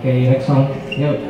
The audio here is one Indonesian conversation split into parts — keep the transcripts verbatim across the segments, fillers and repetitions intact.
Okay, next song. Yuk.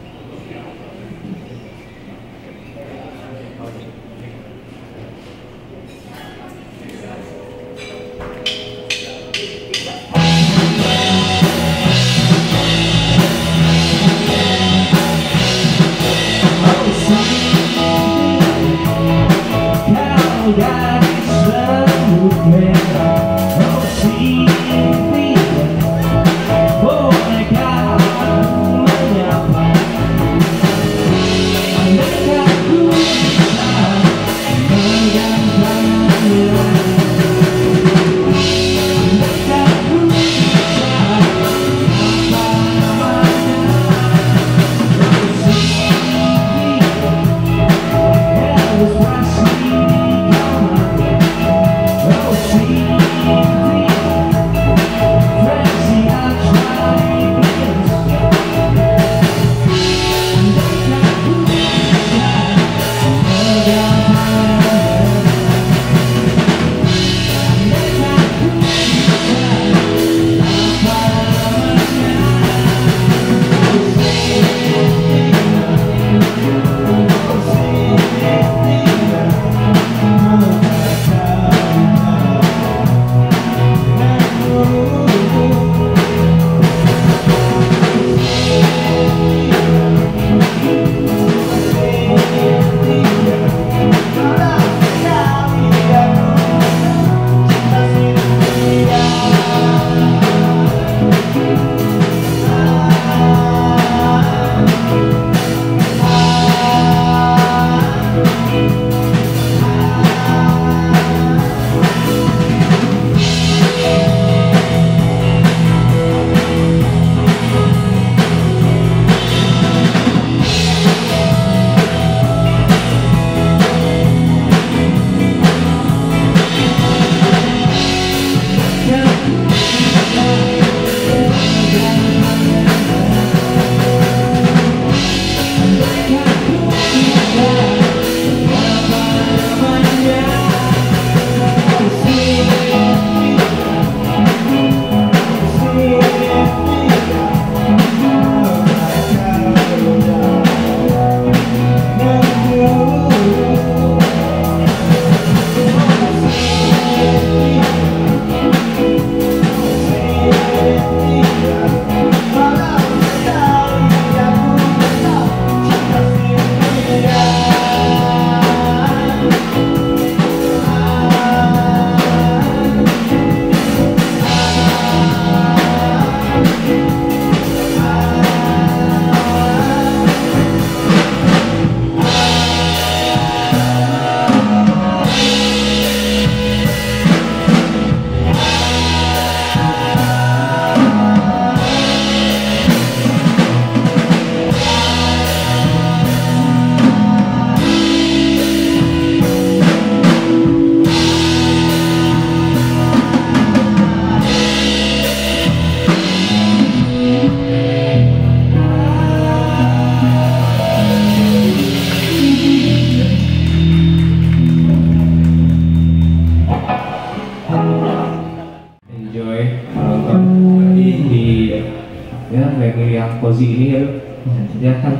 Kozi ini ya, ya kan.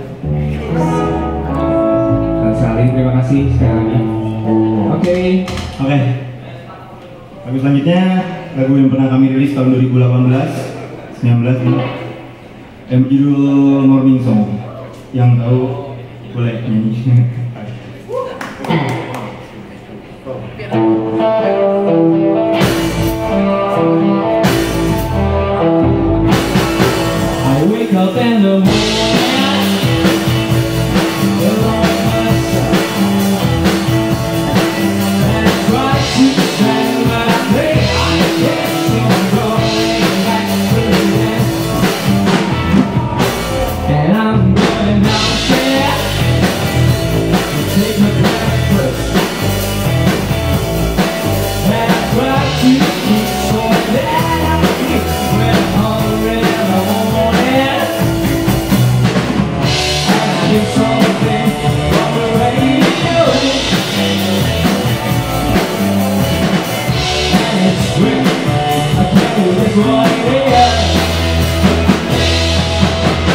Dan saling terima kasih sekali lagi. Oke, okay. oke. Okay. Lagu selanjutnya lagu yang pernah kami rilis tahun dua ribu delapan belas, sembilan belas ini. Yang berjudul Morning Song. Yang tahu boleh nyanyi. Up in the morning, alone myself, and I try to stand, but I think I can't seem to go back to the end. And I'm going downstairs to take my breakfast, and I try to keep so that I keep when I'm hungry in the morning. Something on the radio, and it's sweet. I can't do this one here.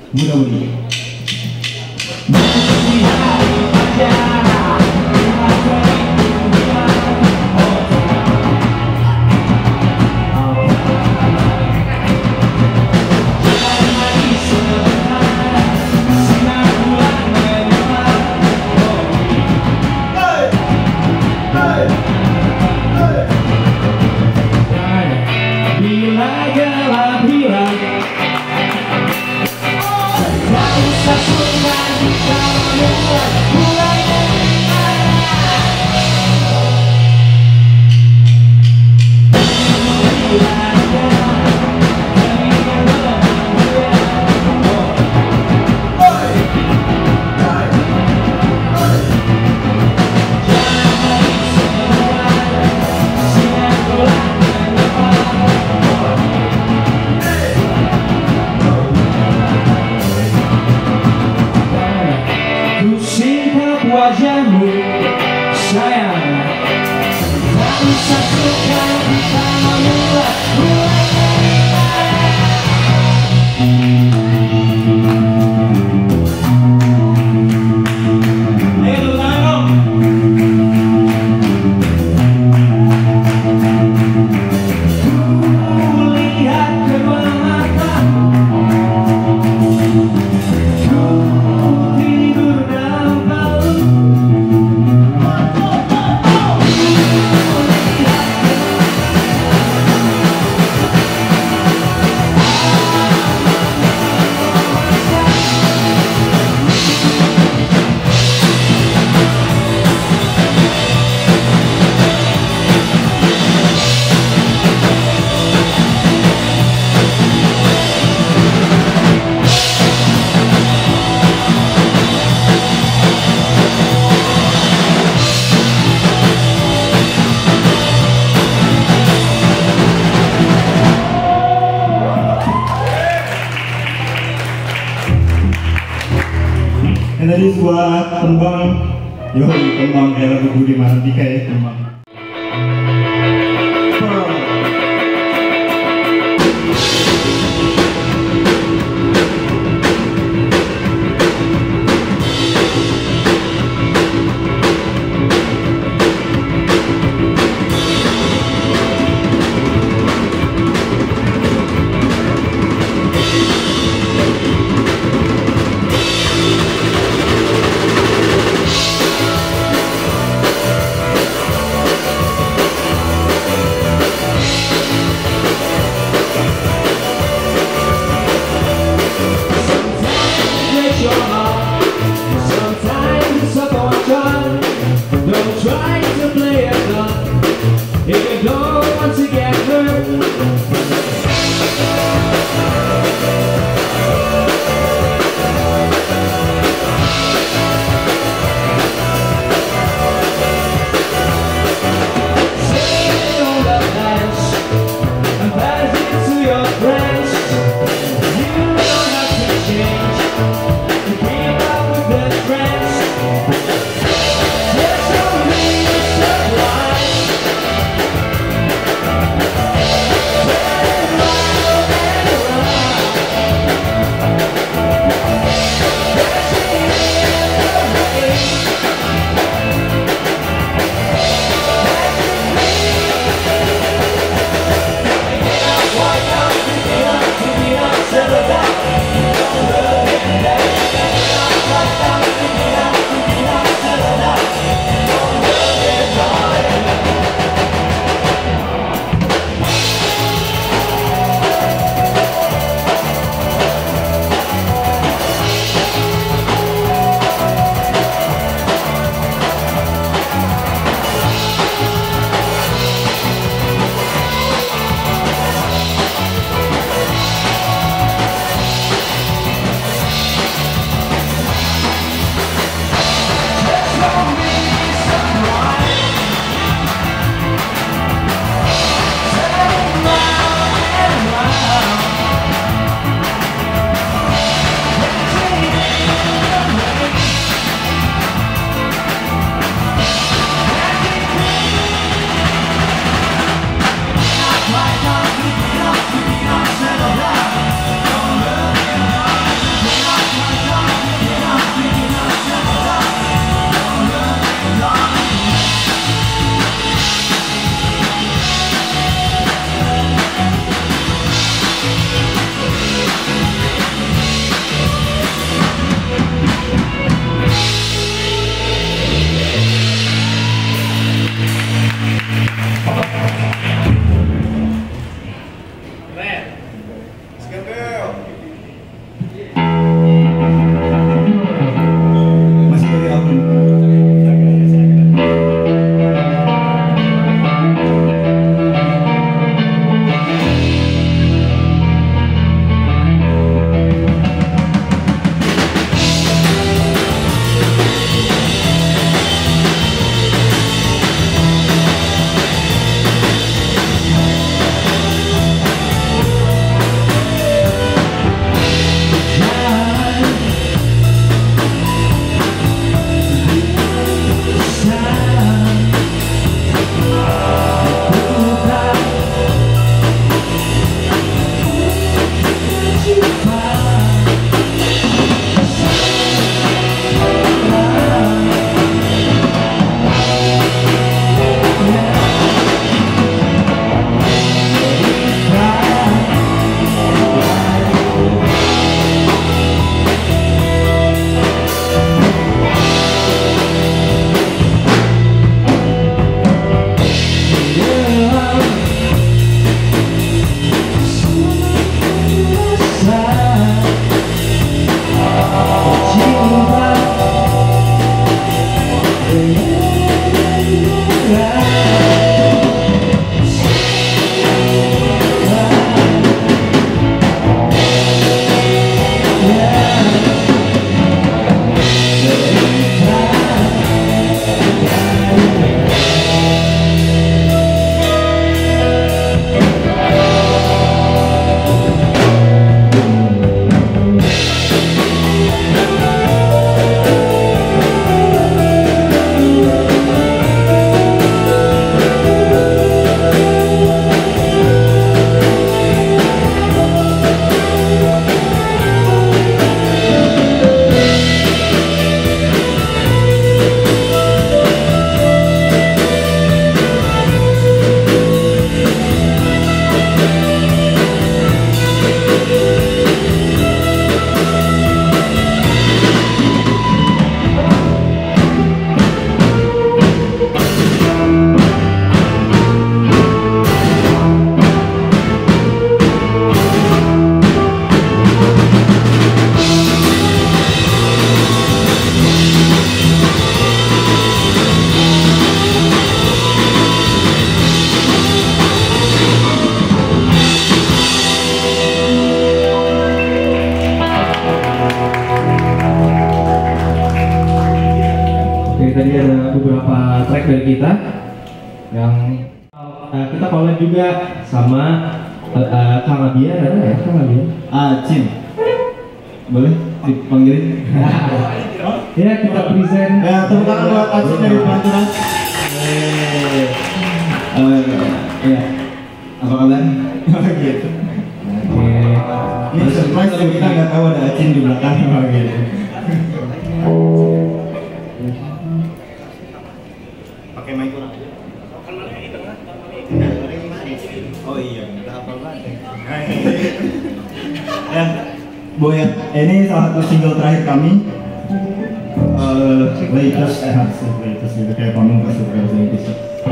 muda-mudi. Bila gelap hilang, tak usah sungkan kita memulai mulai dari mana. Bila gelap, telinga berhenti. Wajahmu sayang, tak usah sungkan kita memulai mulai dari mana. Ayo tangan ku lihat kedua matamu, ku tidur dalam palung. Yang tadi sebuah tembang, yoi tembang kayak lagu Budi Mahardika ya, tembang. Don't try to play a gun if you don't want to get hurt. Say all the plans and pass it to your friends. You don't have to change to keep up with the trends. There's no need to surprise. beberapa track dari kita yang uh, kita collab juga sama uh, uh, Kang Abia, ada ya Kang Abia? Ah, Cin. Boleh dipanggilin? Ya, kita present. Ya, tepuk tangan buat Acin dari Pantura. Oh iya. Apa kabar? Gitu. Oke. Ini surprise yang kita nggak tahu ada Acin di belakang gitu. Pakai mic kurang. Oh iya, kita hafal banget. Ya, Boya, ini salah satu single terakhir kami. Uh, latest, eh, latest itu kayak pamungkas juga latest.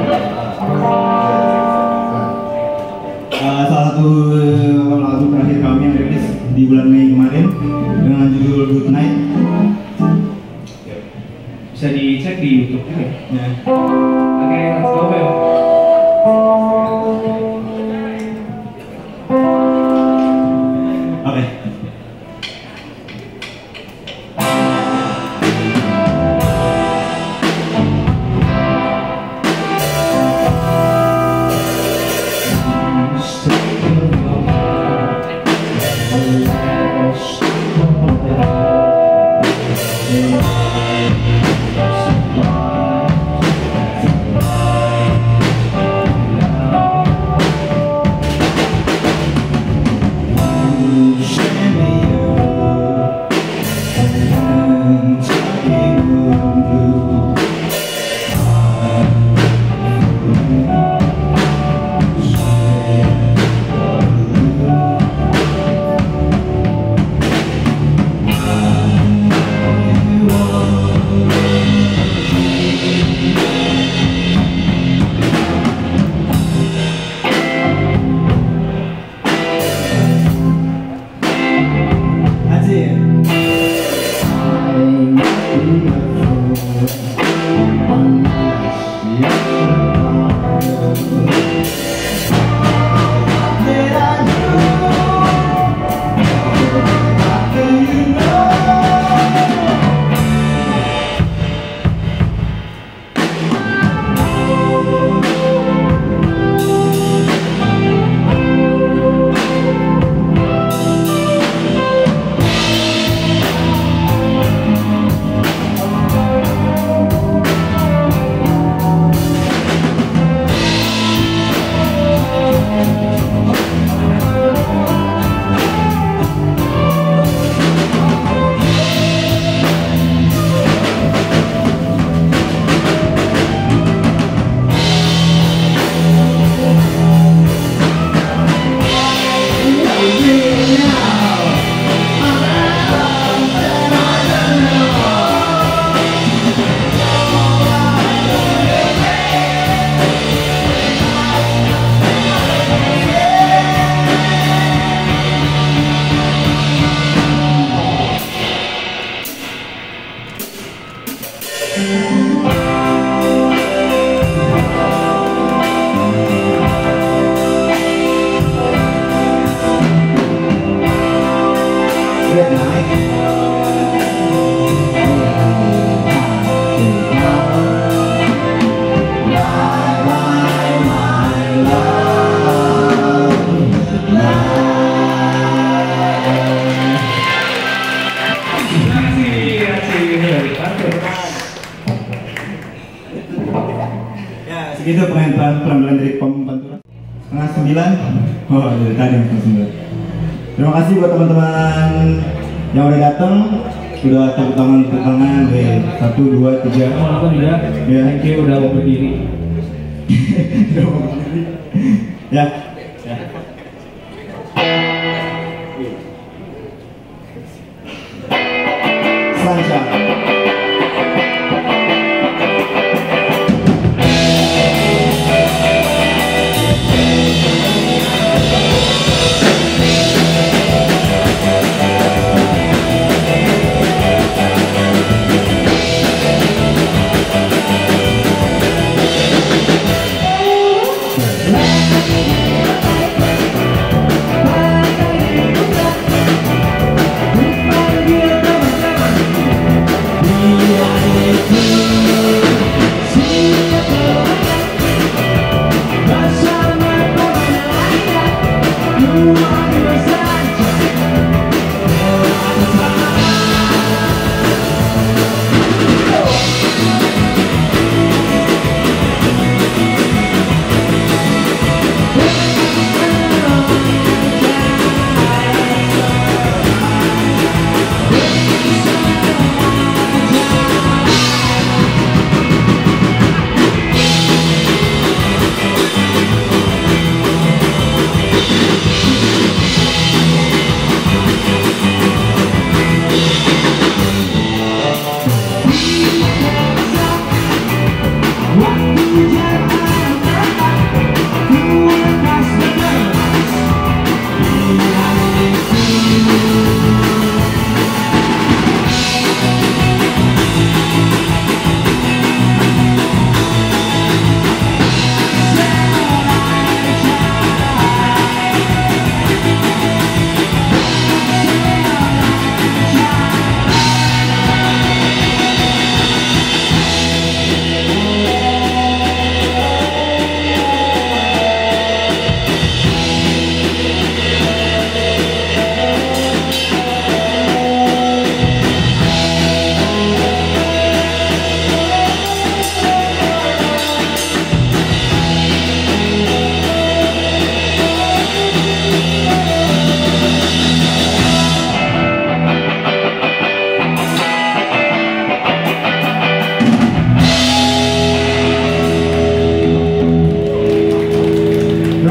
Uh, salah satu lagu terakhir kami yang rilis di bulan Mei kemarin dengan judul Good Night. Bisa dicek di YouTube juga. Ya. Oke, let's go, Bel. Oke. Segitu penampilan dari Pom Pantura. Setengah sembilan. Oh, dari tadi setengah sembilan. Terima kasih buat teman-teman yang udah datang. Sudah tepuk tangan tepuk tangan. Deh, satu, dua, tiga. Mau nonton juga? Ya. Thank you udah mau berdiri. Udah mau berdiri. Ya. Ya. Sunshine.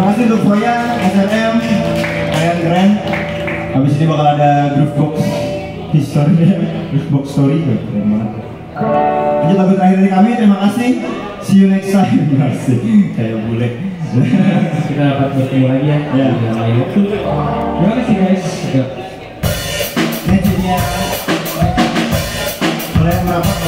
kasih untuk Foya, S R M, kalian keren. Habis ini bakal ada Groovebox History, Groovebox Story, keren banget. Lanjut lagu terakhir dari kami, terima kasih. See you next time. Masih kayak bule. Kita dapat bertemu lagi ya. Ya. Di lain waktu. Terima kasih guys. Ya. Magic-nya mulai merapat.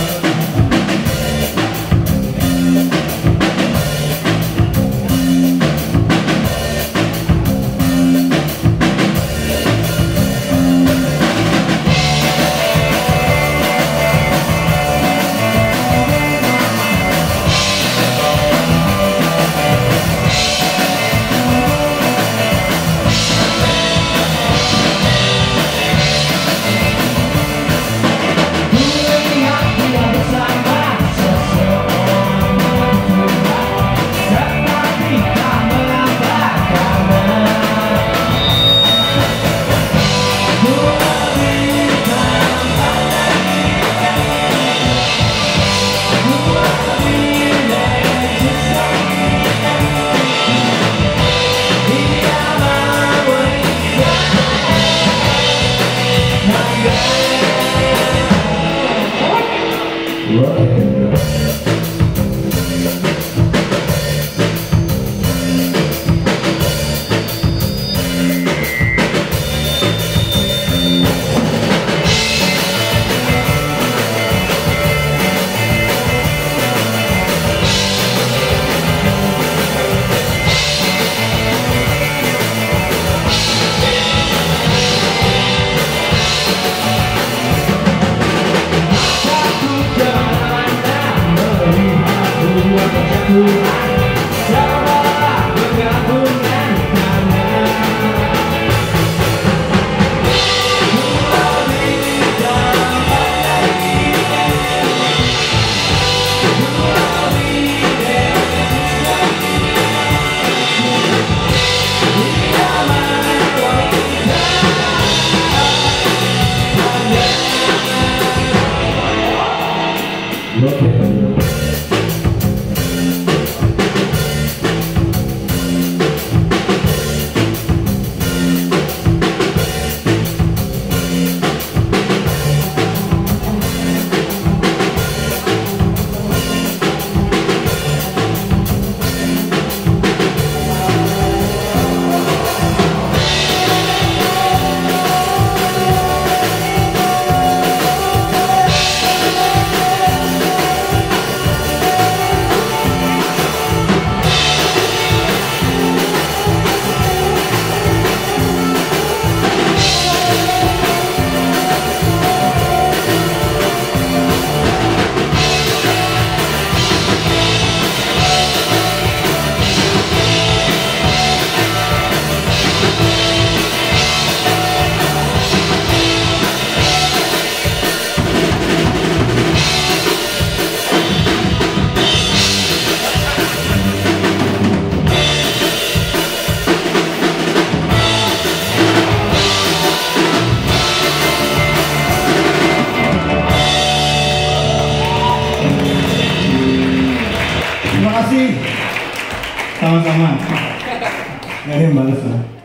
Terima kasih. Sama-sama. Gak ada yang balas lah.